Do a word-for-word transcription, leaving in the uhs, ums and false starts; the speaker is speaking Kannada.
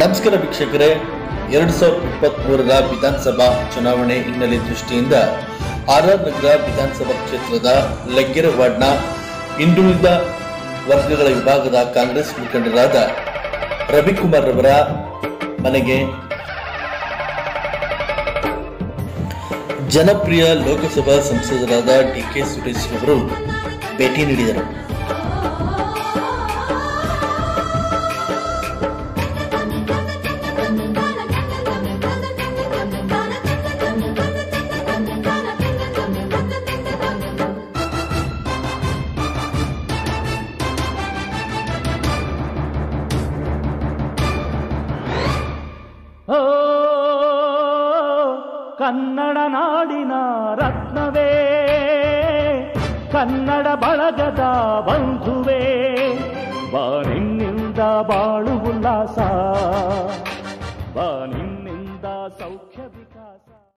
ನಮಸ್ಕಾರ ವೀಕ್ಷಕರೇ, ಎರಡು ಸಾವಿರದ ಇಪ್ಪತ್ಮೂರರ ವಿಧಾನಸಭಾ ಚುನಾವಣೆ ಹಿನ್ನೆಲೆ ದೃಷ್ಟಿಯಿಂದ ಆರ್ ಆರ್ ನಗರ ವಿಧಾನಸಭಾ ಕ್ಷೇತ್ರದ ಲಗ್ಗೆರೆ ವಾರ್ಡ್ನ ಹಿಂದುಳಿದ ವರ್ಗಗಳ ವಿಭಾಗದ ಕಾಂಗ್ರೆಸ್ ಮುಖಂಡರಾದ ರವಿಕುಮಾರ್ ಅವರ ಮನೆಗೆ ಜನಪ್ರಿಯ ಲೋಕಸಭಾ ಸಂಸದರಾದ ಡಿ ಕೆ ಸುರೇಶ್ ಅವರು ಭೇಟಿ ನೀಡಿದರು. ಕನ್ನಡ ನಾಡಿನ ರತ್ನವೇ, ಕನ್ನಡ ಬಳಗದ ಬಂಧುವೇ, ಬಾನಿನ್ನಿಂದ ಬಾಳು ಉಲ್ಲಾಸ, ಬಾನಿನ್ನಿಂದ ಸೌಖ್ಯ ವಿಕಾಸ.